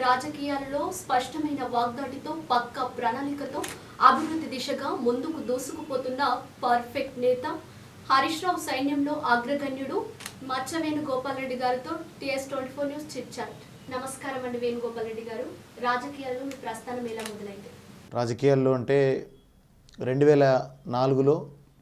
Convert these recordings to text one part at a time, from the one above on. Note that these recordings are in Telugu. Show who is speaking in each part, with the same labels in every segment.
Speaker 1: రాజకీయాలలో స్పష్టమైన వాగ్దాటితో పక్కా ప్రణాళికతో అభివృద్ధి దిశగా ముందుకు దూసుకుపోతున్న పర్ఫెక్ట్ నేత హరీష్ రావు సైన్యంలో అగ్రగణ్యుడు మచ్చ వేణుగోపాల్ రెడ్డి గారితో TS24 న్యూస్ చిట్ చాట్. నమస్కారం అండి వేణుగోపాల్ రెడ్డి గారు. రాజకీయాల్లో మీ ప్రస్థానం ఎలా మొదలైంది?
Speaker 2: రాజకీయాల్లో అంటే 2004లో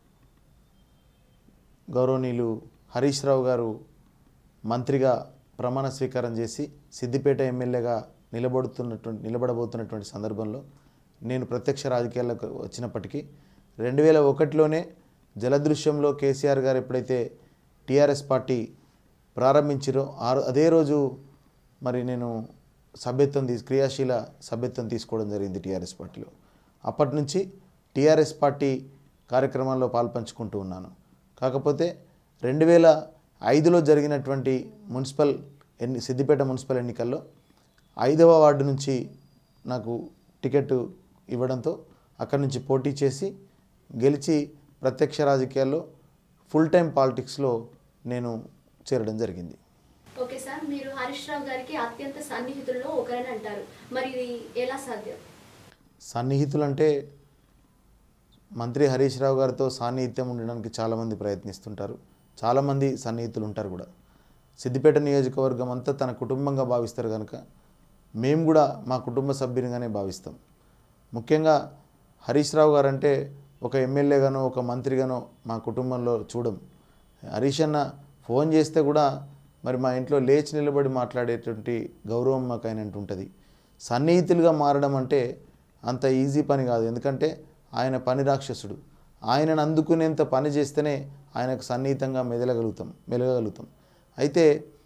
Speaker 2: గౌరవనీయులు హరీష్ రావు గారు మంత్రిగా ప్రమాణ స్వీకారం చేసి సిద్దిపేట ఎమ్మెల్యేగా నిలబడబోతున్నటువంటి సందర్భంలో నేను ప్రత్యక్ష రాజకీయాలకు వచ్చినప్పటికీ 2001లోనే జలదృశ్యంలో కేసీఆర్ గారు ఎప్పుడైతే టీఆర్ఎస్ పార్టీ ప్రారంభించారో అదే రోజు మరి నేను క్రియాశీల సభ్యత్వం తీసుకోవడం జరిగింది టీఆర్ఎస్ పార్టీలో. అప్పటి నుంచి టీఆర్ఎస్ పార్టీ కార్యక్రమాల్లో పాల్పంచుకుంటూ ఉన్నాను. కాకపోతే 2005లో జరిగినటువంటి సిద్దిపేట మున్సిపల్ ఎన్నికల్లో 5వ వార్డు నుంచి నాకు టికెట్ ఇవ్వడంతో అక్కడి నుంచి పోటీ చేసి గెలిచి ప్రత్యక్ష రాజకీయాల్లో ఫుల్ టైం పాలిటిక్స్లో నేను చేరడం జరిగింది.
Speaker 1: ఓకే సార్, మీరు హరీష్ రావు గారికి అత్యంత సన్నిహితుల్లో ఒకరని అంటారు. మరి ఇది ఎలా సాధ్యం?
Speaker 2: సన్నిహితులు అంటే మంత్రి హరీష్ రావు గారితో సాన్నిహిత్యం ఉండడానికి చాలామంది ప్రయత్నిస్తుంటారు, చాలామంది సన్నిహితులు ఉంటారు కూడా. సిద్దిపేట నియోజకవర్గం అంతా తన కుటుంబంగా భావిస్తారు కనుక మేము కూడా మా కుటుంబ సభ్యునిగానే భావిస్తాం. ముఖ్యంగా హరీష్ రావు గారు అంటే ఒక ఎమ్మెల్యేగానో ఒక మంత్రిగానో మా కుటుంబంలో చూడం. హరీష్ అన్న ఫోన్ చేస్తే కూడా మరి మా ఇంట్లో లేచి నిలబడి మాట్లాడేటువంటి గౌరవం మాకు అయినట్టు ఉంటుంది. సన్నిహితులుగా మారడం అంటే అంత ఈజీ పని కాదు, ఎందుకంటే ఆయన పని రాక్షసుడు. ఆయనను అందుకునేంత పని చేస్తేనే ఆయనకు సన్నిహితంగా మెలగలుగుతాం. అయితే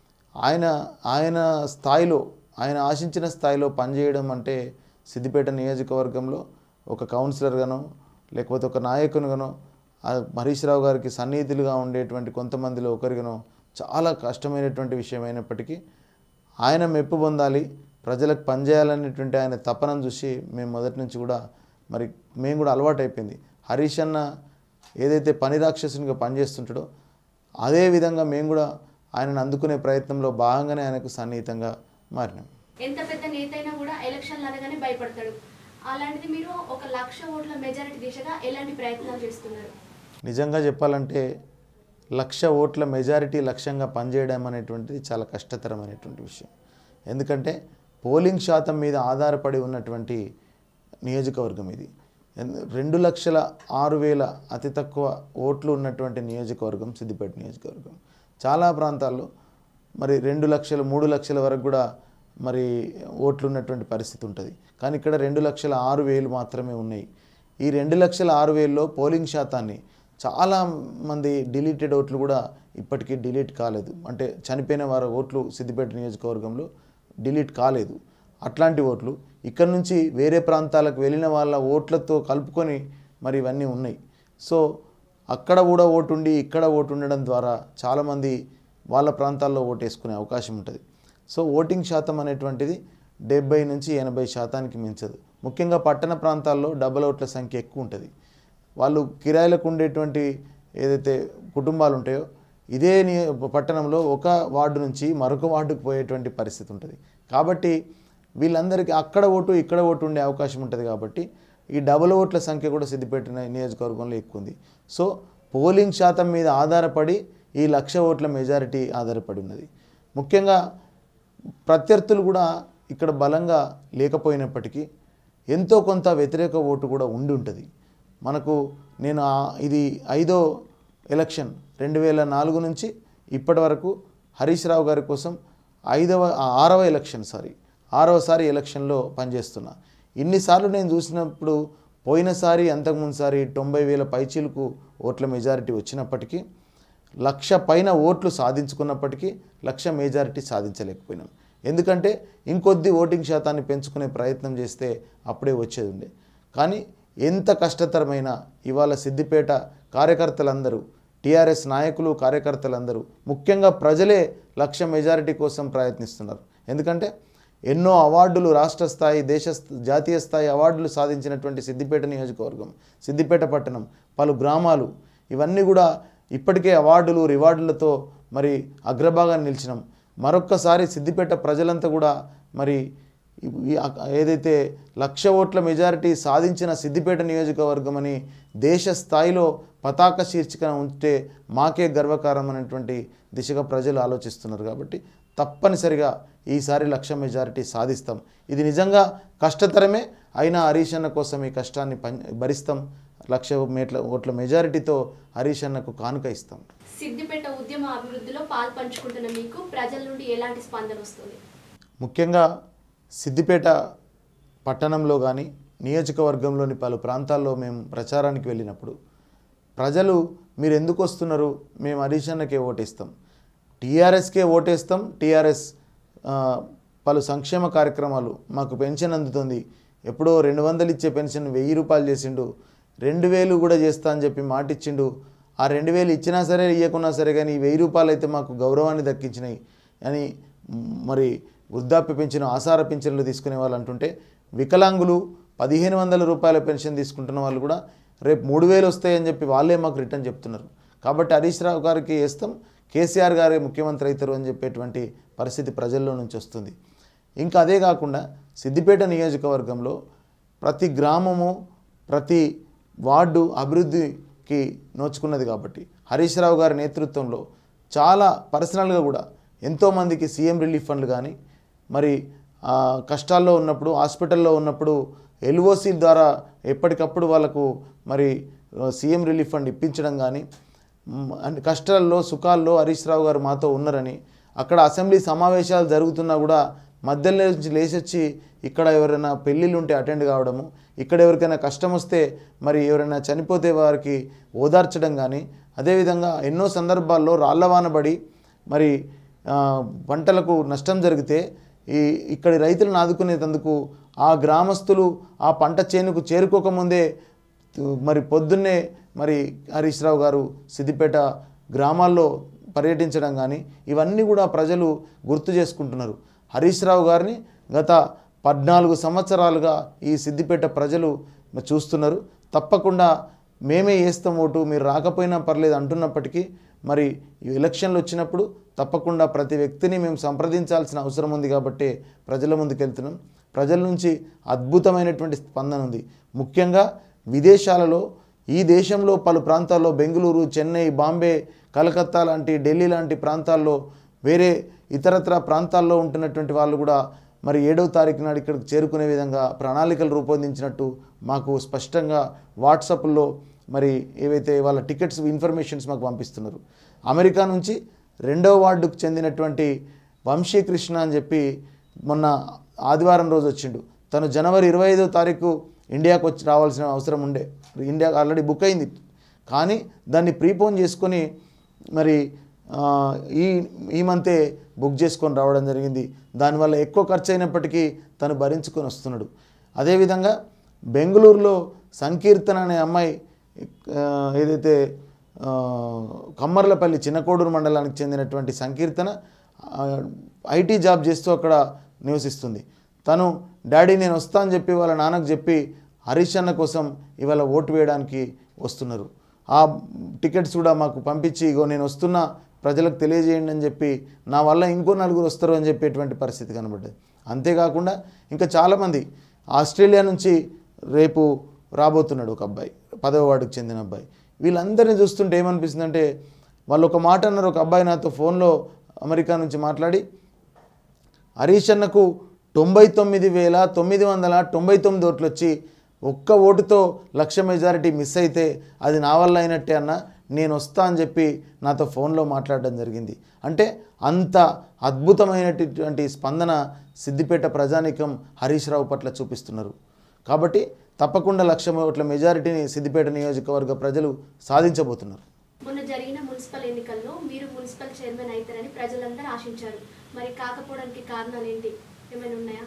Speaker 2: ఆయన స్థాయిలో, ఆయన ఆశించిన స్థాయిలో పనిచేయడం అంటే సిద్దిపేట నియోజకవర్గంలో ఒక కౌన్సిలర్గానో లేకపోతే ఒక నాయకునిగానో హరీష్ రావు గారికి సన్నిహితులుగా ఉండేటువంటి కొంతమందిలో ఒకరిగానో చాలా కష్టమైనటువంటి విషయం అయినప్పటికీ ఆయన మెప్పు పొందాలి, ప్రజలకు పనిచేయాలనేటువంటి ఆయన తపనను చూసి మేము మొదటి నుంచి కూడా మేము కూడా అలవాటు అయిపోయింది. హరీష్ అన్న ఏదైతే పని రాక్షసునిగా పనిచేస్తుంటాడో అదే విధంగా మేము కూడా ఆయనను అందుకునే ప్రయత్నంలో భాగంగానే ఆయనకు సన్నిహితంగా మారినాం.
Speaker 1: ఎంత పెద్ద నేత అయినా కూడా ఎలక్షన్లు అనగానే భయపడతాడు. అలాంటిది మీరు 1,00,000 ఓట్ల మెజారిటీ దిశగా ఎలాంటి ప్రయత్నాలు చేస్తున్నారు?
Speaker 2: నిజంగా చెప్పాలంటే 1,00,000 ఓట్ల మెజారిటీ లక్ష్యంగా పనిచేయడం అనేటువంటిది చాలా కష్టతరమైనటువంటి విషయం. ఎందుకంటే పోలింగ్ శాతం మీద ఆధారపడి ఉన్నటువంటి నియోజకవర్గం ఇది. 2,06,000 అతి తక్కువ ఓట్లు ఉన్నటువంటి నియోజకవర్గం సిద్దిపేట నియోజకవర్గం. చాలా ప్రాంతాల్లో మరి 2 లక్షలు 3 లక్షల వరకు కూడా మరి ఓట్లు ఉన్నటువంటి పరిస్థితి ఉంటుంది. కానీ ఇక్కడ 2,06,000 మాత్రమే ఉన్నాయి. ఈ 2,06,000లో పోలింగ్ శాతాన్ని చాలామంది డిలీటెడ్ ఓట్లు కూడా ఇప్పటికీ డిలీట్ కాలేదు, అంటే చనిపోయిన వారి ఓట్లు సిద్దిపేట నియోజకవర్గంలో డిలీట్ కాలేదు. అట్లాంటి ఓట్లు ఇక్కడ నుంచి వేరే ప్రాంతాలకు వెళ్ళిన వాళ్ళ ఓట్లతో కలుపుకొని మరి ఇవన్నీ ఉన్నాయి. సో అక్కడ కూడా ఓటు ఉండి ఇక్కడ ఓటు ఉండడం ద్వారా చాలామంది వాళ్ళ ప్రాంతాల్లో ఓటేసుకునే అవకాశం ఉంటుంది. సో ఓటింగ్ శాతం అనేటువంటిది 70 నుంచి 80% మించదు. ముఖ్యంగా పట్టణ ప్రాంతాల్లో డబల్ ఓట్ల సంఖ్య ఎక్కువ ఉంటుంది. వాళ్ళు కిరాయిలకు ఉండేటువంటి ఏదైతే కుటుంబాలు ఉంటాయో ఇదే పట్టణంలో ఒక వార్డు నుంచి మరొక వార్డుకు పోయేటువంటి పరిస్థితి ఉంటుంది. కాబట్టి వీళ్ళందరికీ అక్కడ ఓటు ఇక్కడ ఓటు ఉండే అవకాశం ఉంటుంది. కాబట్టి ఈ డబల్ ఓట్ల సంఖ్య కూడా సిద్దిపేట నియోజకవర్గంలో ఎక్కువ ఉంది. సో పోలింగ్ శాతం మీద ఆధారపడి ఈ 1,00,000 ఓట్ల మెజారిటీ ఆధారపడి ఉన్నది. ముఖ్యంగా ప్రత్యర్థులు కూడా ఇక్కడ బలంగా లేకపోయినప్పటికీ ఎంతో కొంత వ్యతిరేక ఓటు కూడా ఉండి ఉంటుంది. నేను ఇది 5వ ఎలక్షన్ 2004 నుంచి ఇప్పటి వరకు హరీష్ రావు గారి కోసం 6వసారి ఎలక్షన్లో పనిచేస్తున్నా. ఇన్నిసార్లు నేను చూసినప్పుడు పోయినసారి అంతకుముందుసారి 90,000 పైచీలకు ఓట్ల మెజారిటీ వచ్చినప్పటికీ 1,00,000 పైన ఓట్లు సాధించుకున్నప్పటికీ 1,00,000 మెజారిటీ సాధించలేకపోయినాం. ఎందుకంటే ఇంకొద్ది ఓటింగ్ శాతాన్ని పెంచుకునే ప్రయత్నం చేస్తే అప్పుడే వచ్చేది ఉండే. కానీ ఎంత కష్టతరమైన ఇవాళ సిద్దిపేట కార్యకర్తలందరూ, టీఆర్ఎస్ నాయకులు కార్యకర్తలందరూ, ముఖ్యంగా ప్రజలే 1,00,000 మెజారిటీ కోసం ప్రయత్నిస్తున్నారు. ఎందుకంటే ఎన్నో అవార్డులు రాష్ట్ర స్థాయి జాతీయ స్థాయి అవార్డులు సాధించినటువంటి సిద్దిపేట నియోజకవర్గం, సిద్దిపేట పట్టణం, పలు గ్రామాలు ఇవన్నీ కూడా ఇప్పటికే అవార్డులు రివార్డులతో మరి అగ్రభాగాన్ని నిలిచినాం. మరొక్కసారి సిద్దిపేట ప్రజలంతా కూడా మరి ఏదైతే 1,00,000 ఓట్ల మెజారిటీ సాధించిన సిద్దిపేట నియోజకవర్గం అని దేశ స్థాయిలో పతాక శీర్షికన ఉంటే మాకే గర్వకారం అనేటువంటి దిశగా ప్రజలు ఆలోచిస్తున్నారు. కాబట్టి తప్పనిసరిగా ఈసారి 1,00,000 మెజారిటీ సాధిస్తాం. ఇది నిజంగా కష్టతరమే, అయినా హరీష్ అన్న కోసం ఈ కష్టాన్ని భరిస్తాం. 1,00,000 ఓట్ల మెజారిటీతో హరీష్ అన్నకు కానుక ఇస్తాం.
Speaker 1: సిద్దిపేట ఉద్యమ అభివృద్ధిలో పాల్పంచుకుంటున్న మీకు ప్రజల నుండి ఎలాంటి స్పందన వస్తుంది?
Speaker 2: ముఖ్యంగా సిద్దిపేట పట్టణంలో కానీ నియోజకవర్గంలోని పలు ప్రాంతాల్లో మేము ప్రచారానికి వెళ్ళినప్పుడు ప్రజలు మీరు ఎందుకు వస్తున్నారు, మేము హరీష్ అన్నకే ఓటేస్తాం, టీఆర్ఎస్కే ఓటేస్తాం, టీఆర్ఎస్ పలు సంక్షేమ కార్యక్రమాలు మాకు పెన్షన్ అందుతుంది, ఎప్పుడో 200 ఇచ్చే పెన్షన్ 1000 రూపాయలు చేసిండు, 2000 కూడా చేస్తా అని చెప్పి మాటిచ్చిండు, ఆ 2000 ఇచ్చినా సరే ఇవ్వకున్నా సరే కానీ 1000 రూపాయలు అయితే మాకు గౌరవాన్ని దక్కించినాయి అని మరి వృద్ధాప్య పెన్షన్ ఆసార పెన్షన్లు తీసుకునే వాళ్ళు అంటుంటే, వికలాంగులు 1,500 రూపాయల పెన్షన్ తీసుకుంటున్న వాళ్ళు కూడా రేపు 3,000 వస్తాయని చెప్పి వాళ్ళే మాకు రిటర్న్ చెప్తున్నారు. కాబట్టి హరీష్ రావు గారికి వేస్తాం, కేసీఆర్ గారే ముఖ్యమంత్రి అవుతారు అని చెప్పేటువంటి పరిస్థితి ప్రజల్లో నుంచి వస్తుంది. ఇంకా అదే కాకుండా సిద్దిపేట నియోజకవర్గంలో ప్రతి గ్రామము ప్రతి వార్డు అభివృద్ధికి నోచుకున్నది. కాబట్టి హరీష్ రావు గారి నేతృత్వంలో చాలా పర్సనల్గా కూడా ఎంతోమందికి సీఎం రిలీఫ్ ఫండ్లు కానీ, మరి కష్టాల్లో ఉన్నప్పుడు హాస్పిటల్లో ఉన్నప్పుడు ఎల్ఓసి ద్వారా ఎప్పటికప్పుడు వాళ్ళకు మరి సీఎం రిలీఫ్ ఫండ్ ఇప్పించడం కానీ, కష్టాల్లో సుఖాల్లో హరీష్ రావు గారు మాతో ఉన్నారని, అక్కడ అసెంబ్లీ సమావేశాలు జరుగుతున్నా కూడా మధ్యలో నుంచి లేచొచ్చి ఇక్కడ ఎవరైనా పెళ్ళిళ్ళు ఉంటే అటెండ్ కావడము, ఇక్కడ ఎవరికైనా కష్టం వస్తే మరి ఎవరైనా చనిపోతే వారికి ఓదార్చడం కానీ, అదేవిధంగా ఎన్నో సందర్భాల్లో రాళ్లవానబడి మరి పంటలకు నష్టం జరిగితే ఇక్కడి రైతులను ఆదుకునేందుకు ఆ గ్రామస్తులు ఆ పంట చేనుకు చేరుకోకముందే మరి పొద్దున్నే మరి హరీష్ రావు గారు సిద్దిపేట గ్రామాల్లో పర్యటించడం కానీ, ఇవన్నీ కూడా ప్రజలు గుర్తు చేసుకుంటున్నారు. హరీష్ రావు గారిని గత 14 సంవత్సరాలుగా ఈ సిద్దిపేట ప్రజలు చూస్తున్నారు. తప్పకుండా మేమే వేస్తాం ఓటు, మీరు రాకపోయినా పర్లేదు అంటున్నప్పటికీ మరి ఎలక్షన్లు వచ్చినప్పుడు తప్పకుండా ప్రతి వ్యక్తిని మేము సంప్రదించాల్సిన అవసరం ఉంది. కాబట్టి ప్రజల ముందుకు వెళ్తున్నాం. ప్రజల నుంచి అద్భుతమైనటువంటి స్పందన ఉంది. ముఖ్యంగా విదేశాలలో, ఈ దేశంలో పలు ప్రాంతాల్లో బెంగళూరు, చెన్నై, బాంబే, కలకత్తా లాంటి, ఢిల్లీ లాంటి ప్రాంతాల్లో, వేరే ఇతరత్ర ప్రాంతాల్లో ఉంటున్నటువంటి వాళ్ళు కూడా మరి 7వ తారీఖు నాడు ఇక్కడికి చేరుకునే విధంగా ప్రణాళికలు రూపొందించినట్టు మాకు స్పష్టంగా వాట్సాప్లో మరి ఏవైతే వాళ్ళ టికెట్స్ ఇన్ఫర్మేషన్స్ మాకు పంపిస్తున్నారు. అమెరికా నుంచి 2వ వార్డుకు చెందినటువంటి వంశీకృష్ణ అని చెప్పి మొన్న ఆదివారం రోజు వచ్చిండు. తను జనవరి 25వ తారీఖు ఇండియాకు వచ్చి రావాల్సిన అవసరం ఉండే, ఇండియా ఆల్రెడీ బుక్ అయింది, కానీ దాన్ని ప్రీపోన్ చేసుకొని మరి ఈ మంతే బుక్ చేసుకొని రావడం జరిగింది. దానివల్ల ఎక్కువ ఖర్చు అయినప్పటికీ తను భరించుకొని వస్తున్నాడు. అదేవిధంగా బెంగళూరులో సంకీర్తన అనే అమ్మాయి ఏదైతే కమ్మర్లపల్లి చిన్నకోడూరు మండలానికి చెందినటువంటి సంకీర్తన ఐటీ జాబ్ చేస్తూ అక్కడ నివసిస్తుంది. తను డాడీ నేను వస్తా అని చెప్పి వాళ్ళ నాన్నకు చెప్పి హరీష్ అన్న కోసం ఇవాళ ఓటు వేయడానికి వస్తున్నారు. ఆ టికెట్స్ కూడా మాకు పంపించి ఇగో నేను వస్తున్నా ప్రజలకు తెలియజేయండి అని చెప్పి, నా వల్ల ఇంకో 4 వస్తారు అని చెప్పేటువంటి పరిస్థితి కనబడ్డది. అంతేకాకుండా ఇంకా చాలామంది ఆస్ట్రేలియా నుంచి రేపు రాబోతున్నాడు ఒక అబ్బాయి, 10వ వార్డుకు చెందిన అబ్బాయి. వీళ్ళందరినీ చూస్తుంటే ఏమనిపిస్తుందంటే, వాళ్ళు ఒక మాట అన్నారు. ఒక అబ్బాయి నాతో ఫోన్లో అమెరికా నుంచి మాట్లాడి, హరీష్ అన్నకు 99,999 ఓట్లు వచ్చి ఒక్క ఓటుతో 1,00,000 మెజారిటీ మిస్ అయితే అది నా వల్ల అయినట్టే అన్న, నేను వస్తా అని చెప్పి నాతో ఫోన్లో మాట్లాడడం జరిగింది. అంటే అంత అద్భుతమైనటువంటి స్పందన సిద్దిపేట ప్రజానీకం హరీష్ రావు పట్ల చూపిస్తున్నారు. కాబట్టి తప్పకుండా 1,00,000 ఓట్ల మెజారిటీని సిద్దిపేట నియోజకవర్గ ప్రజలు సాధించబోతున్నారు.
Speaker 1: మొన్న జరిగిన మున్సిపల్ ఎన్నికల్లో మీరు మున్సిపల్ చైర్మన్ అవుతారని ప్రజలందరూ ఆశించారు. మరి కాకపోవడానికి కారణాలు ఏంటి, ఏమైనా ఉన్నాయా?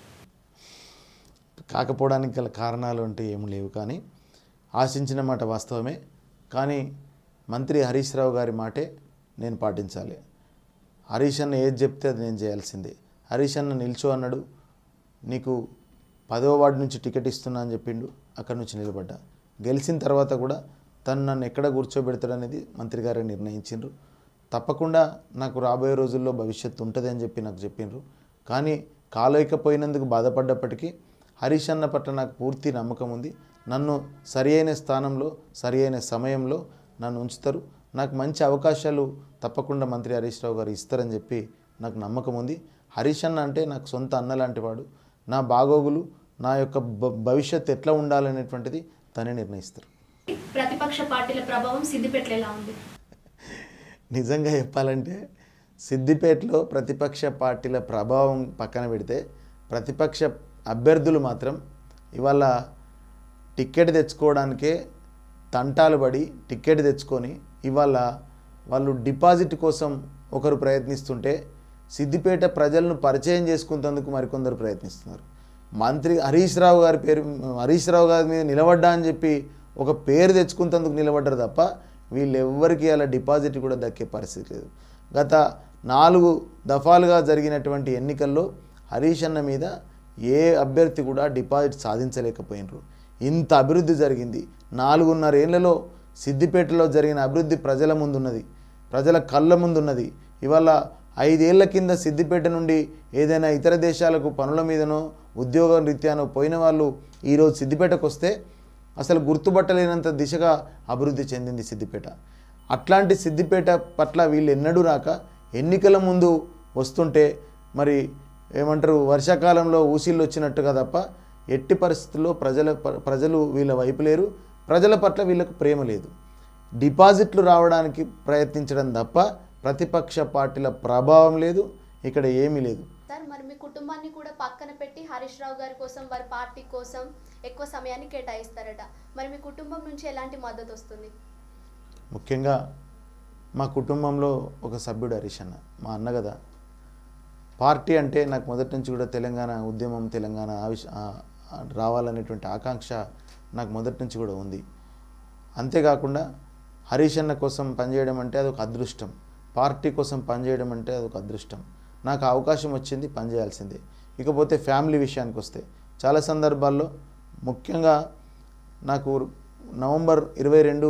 Speaker 2: కాకపోవడానికి గల కారణాలు అంటే ఏమి లేవు, కానీ ఆశించిన మాట వాస్తవమే. కానీ మంత్రి హరీష్ రావు గారి మాటే నేను పాటించాలి. హరీష్ అన్న ఏది చెప్తే అది నేను చేయాల్సిందే. హరీష్ అన్న నిల్చో అన్నాడు, నీకు 10వ వార్డు నుంచి టికెట్ ఇస్తున్నా అని చెప్పిండు, అక్కడి నుంచి నిలబడ్డా. గెలిచిన తర్వాత కూడా తను నన్ను ఎక్కడ కూర్చోబెడతాడనేది మంత్రి గారే నిర్ణయించిండ్రు. తప్పకుండా నాకు రాబోయే రోజుల్లో భవిష్యత్తు ఉంటుంది అని చెప్పి నాకు చెప్పిండ్రు. కానీ కాలేకపోయినందుకు బాధపడ్డప్పటికీ హరీష్ అన్న పట్ల నాకు పూర్తి నమ్మకం ఉంది. నన్ను సరి అయిన స్థానంలో సరి అయిన సమయంలో నన్ను ఉంచుతారు. నాకు మంచి అవకాశాలు తప్పకుండా మంత్రి హరీష్ రావు గారు ఇస్తారని చెప్పి నాకు నమ్మకం ఉంది. హరీష్ అన్న అంటే నాకు సొంత అన్న లాంటి వాడు. నా బాగోగులు, నా యొక్క భవిష్యత్తు ఎట్లా ఉండాలనేటువంటిది తనే నిర్ణయిస్తారు.
Speaker 1: ప్రతిపక్ష పార్టీల ప్రభావం సిద్దిపేటలో ఎలా ఉంది?
Speaker 2: నిజంగా చెప్పాలంటే సిద్దిపేటలో ప్రతిపక్ష పార్టీల ప్రభావం పక్కన పెడితే ప్రతిపక్ష అభ్యర్థులు మాత్రం ఇవాళ టికెట్ తెచ్చుకోవడానికే తంటాలు పడి టికెట్ తెచ్చుకొని ఇవాళ వాళ్ళు డిపాజిట్ కోసం ఒకరు ప్రయత్నిస్తుంటే సిద్దిపేట ప్రజలను పరిచయం చేసుకునేందుకు మరికొందరు ప్రయత్నిస్తున్నారు. మంత్రి హరీష్ రావు గారి మీద నిలబడ్డా అని చెప్పి ఒక పేరు తెచ్చుకునేందుకు నిలబడ్డారు తప్ప వీళ్ళెవ్వరికి అలా డిపాజిట్ కూడా దక్కే పరిస్థితి లేదు. గత 4 దఫాలుగా జరిగినటువంటి ఎన్నికల్లో హరీష్ అన్న మీద ఏ అభ్యర్థి కూడా డిపాజిట్ సాధించలేకపోయినరు. ఇంత అభివృద్ధి జరిగింది. 4.5 ఏళ్లలో సిద్దిపేటలో జరిగిన అభివృద్ధి ప్రజల ముందున్నది, ప్రజల కళ్ళ ముందున్నది. ఇవాళ 5 ఏళ్ల కింద సిద్దిపేట నుండి ఏదైనా ఇతర దేశాలకు పనుల మీదనో ఉద్యోగ రీత్యానో పోయిన వాళ్ళు ఈరోజు సిద్దిపేటకు వస్తే అసలు గుర్తుపట్టలేనంత దిశగా అభివృద్ధి చెందింది సిద్దిపేట. అట్లాంటి సిద్దిపేట పట్ల వీళ్ళు ఎన్నడూ రాక ఎన్నికల ముందు వస్తుంటే మరి ఏమంటారు వర్షాకాలంలో ఊసిళ్ళు వచ్చినట్టుగా తప్ప ఎట్టి పరిస్థితుల్లో ప్రజలు వీళ్ళ వైపు లేరు. ప్రజల పట్ల వీళ్ళకు ప్రేమ లేదు. డిపాజిట్లు రావడానికి ప్రయత్నించడం తప్ప ప్రతిపక్ష పార్టీల ప్రభావం లేదు, ఇక్కడ ఏమీ లేదు.
Speaker 1: సార్, మరి మీ కుటుంబాన్ని కూడా పక్కన పెట్టి హరీష్ రావు గారి కోసం, వారి పార్టీ కోసం ఎక్కువ సమయాన్ని కేటాయిస్తారట. మరి మీ కుటుంబం నుంచి ఎలాంటి మద్దతు వస్తుంది?
Speaker 2: ముఖ్యంగా మా కుటుంబంలో ఒక సభ్యుడు హరీష్ అన్న, మా అన్న కదా. పార్టీ అంటే నాకు మొదటి నుంచి కూడా తెలంగాణ ఉద్యమం, తెలంగాణ రావాలనేటువంటి ఆకాంక్ష నాకు మొదటి నుంచి కూడా ఉంది. అంతేకాకుండా హరీష్ అన్న కోసం పనిచేయడం అంటే అదొక అదృష్టం, పార్టీ కోసం పనిచేయడం అంటే అదొక అదృష్టం. నాకు అవకాశం వచ్చింది, పనిచేయాల్సిందే. ఇకపోతే ఫ్యామిలీ విషయానికి వస్తే చాలా సందర్భాల్లో ముఖ్యంగా నాకు నవంబర్ 22,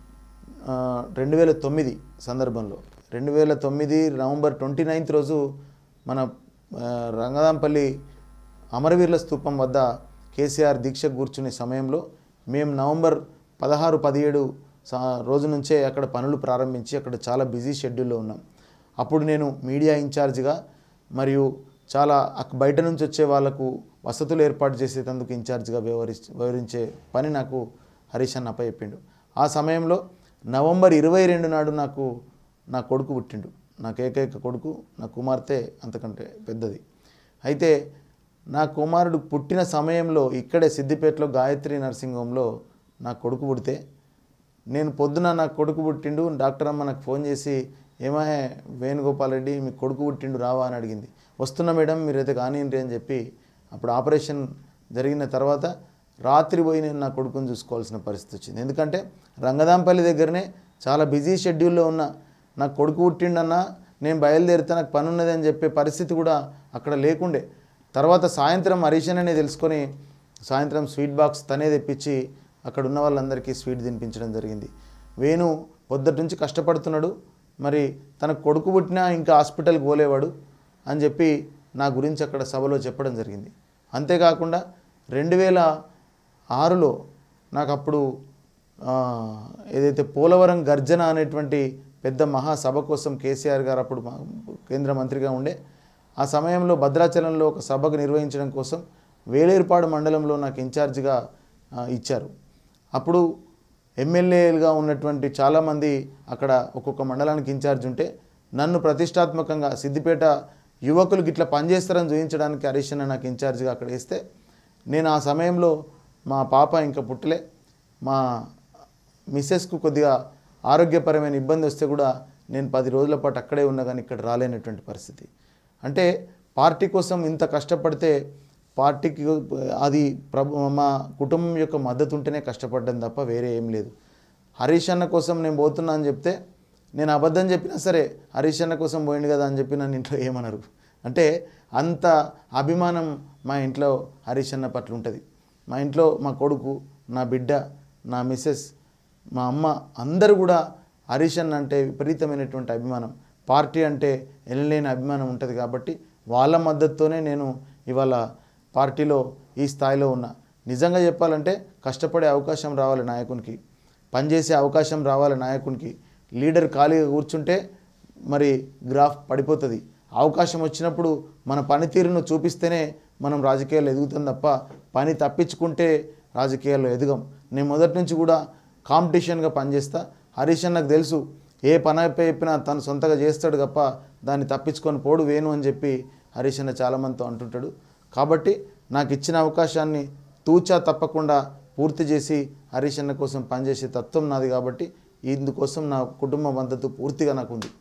Speaker 2: 2009 సందర్భంలో 2009 నవంబర్ 29 రోజు మన రంగదాంపల్లి అమరవీరుల స్తూపం వద్ద కేసీఆర్ దీక్ష కూర్చునే సమయంలో మేము నవంబర్ 16, 17 రోజు నుంచే అక్కడ పనులు ప్రారంభించి అక్కడ చాలా బిజీ షెడ్యూల్లో ఉన్నాం. అప్పుడు నేను మీడియా ఇన్ఛార్జిగా మరియు చాలా బయట నుంచి వచ్చే వాళ్లకు వసతులు ఏర్పాటు చేసేందుకు ఇన్ఛార్జిగా వ్యవహరించే పని నాకు హరీష్ అన్న అప్పచెప్పిండు. ఆ సమయంలో నవంబర్ 22 నాడు నాకు నా కొడుకు పుట్టిండు. నాకు ఏకైక కొడుకు, నా కుమార్తె అంతకంటే పెద్దది. అయితే నా కుమారుడు పుట్టిన సమయంలో ఇక్కడే సిద్దిపేటలో గాయత్రి నర్సింగ్ హోమ్లో నా కొడుకు పుడితే నేను పొద్దున నా కొడుకు పుట్టిండు, డాక్టర్ అమ్మ నాకు ఫోన్ చేసి ఏమాయే వేణుగోపాల్ రెడ్డి మీ కొడుకు పుట్టిండు రావా అని అడిగింది. వస్తున్నా మేడం, మీరైతే కానివ్వండి అని చెప్పి అప్పుడు ఆపరేషన్ జరిగిన తర్వాత రాత్రి పోయి నేను నా కొడుకుని చూసుకోవాల్సిన పరిస్థితి వచ్చింది. ఎందుకంటే రంగదాంపల్లి దగ్గరనే చాలా బిజీ షెడ్యూల్లో ఉన్న నా కొడుకు పుట్టిండన్నా నేను బయలుదేరితే నాకు పని ఉన్నది అని చెప్పే పరిస్థితి కూడా అక్కడ లేకుండే. తర్వాత సాయంత్రం హరీష్ అనే తెలుసుకొని సాయంత్రం స్వీట్ బాక్స్ తనే తెప్పించి అక్కడ ఉన్న వాళ్ళందరికీ స్వీట్ తినిపించడం జరిగింది. వేణు పొద్దుటి నుంచి కష్టపడుతున్నాడు, మరి తన కొడుకు పుట్టినా ఇంకా హాస్పిటల్కి పోలేవాడు అని చెప్పి నా గురించి అక్కడ సభలో చెప్పడం జరిగింది. అంతేకాకుండా 2006లో నాకు అప్పుడు ఏదైతే పోలవరం గర్జన అనేటువంటి పెద్ద మహాసభ కోసం కేసీఆర్ గారు అప్పుడు కేంద్ర మంత్రిగా ఉండే ఆ సమయంలో భద్రాచలంలో ఒక సభకు నిర్వహించడం కోసం వేలేరుపాడు మండలంలో నాకు ఇన్ఛార్జిగా ఇచ్చారు. అప్పుడు ఎమ్మెల్యేలుగా ఉన్నటువంటి చాలామంది అక్కడ ఒక్కొక్క మండలానికి ఇన్ఛార్జ్ ఉంటే నన్ను ప్రతిష్టాత్మకంగా సిద్దిపేట యువకులకు ఇట్లా పనిచేస్తారని చూపించడానికి హరీష్ అన్న నాకు ఇన్ఛార్జిగా అక్కడ వేస్తే నేను ఆ సమయంలో మా పాప ఇంకా పుట్టలే, మా మిస్సెస్కు కొద్దిగా ఆరోగ్యపరమైన ఇబ్బంది వస్తే కూడా నేను 10 రోజుల పాటు అక్కడే ఉన్నా కానీ ఇక్కడ రాలేనటువంటి పరిస్థితి. అంటే పార్టీ కోసం ఇంత కష్టపడితే పార్టీకి అది మా కుటుంబం యొక్క మద్దతు ఉంటేనే కష్టపడ్డం తప్ప వేరే ఏం లేదు. హరీష్ అన్న కోసం నేను పోతున్నా అని చెప్తే నేను అబద్ధం చెప్పినా సరే హరీష్ అన్న కోసం పోయింది కదా అని చెప్పి నన్ను ఇంట్లో ఏమనరు. అంటే అంత అభిమానం మా ఇంట్లో హరీష్ అన్న పట్ల ఉంటుంది. మా ఇంట్లో మా కొడుకు, నా బిడ్డ, నా మిస్సెస్, మా అమ్మ అందరూ కూడా హరీష్ అన్న అంటే విపరీతమైనటువంటి అభిమానం. పార్టీ అంటే ఎనలేని అభిమానం ఉంటుంది కాబట్టి వాళ్ళ మద్దతుతోనే నేను ఇవాళ పార్టీలో ఈ స్థాయిలో ఉన్నా. నిజంగా చెప్పాలంటే కష్టపడే అవకాశం రావాలి నాయకునికి, పనిచేసే అవకాశం రావాలి నాయకునికి. లీడర్ ఖాళీగా కూర్చుంటే మరి గ్రాఫ్ పడిపోతుంది. అవకాశం వచ్చినప్పుడు మన పనితీరును చూపిస్తేనే మనం రాజకీయాల్లో ఎదుగుతాం తప్ప పని తప్పించుకుంటే రాజకీయాల్లో ఎదగం. నేను మొదటి నుంచి కూడా కాంపిటీషన్గా పనిచేస్తా. హరీష్ అన్నకు తెలుసు ఏ పని చెప్పినా తను సొంతగా చేస్తాడు తప్ప దాన్ని తప్పించుకొని పోడు వేణు అని చెప్పి హరీష్ అన్న చాలామందితో అంటుంటాడు. కాబట్టి నాకు ఇచ్చిన అవకాశాన్ని తూచా తప్పకుండా పూర్తి చేసి హరీష్ అన్న కోసం పనిచేసే తత్వం నాది. కాబట్టి ఇందుకోసం నా కుటుంబ మద్దతు పూర్తిగా నాకు ఉంది.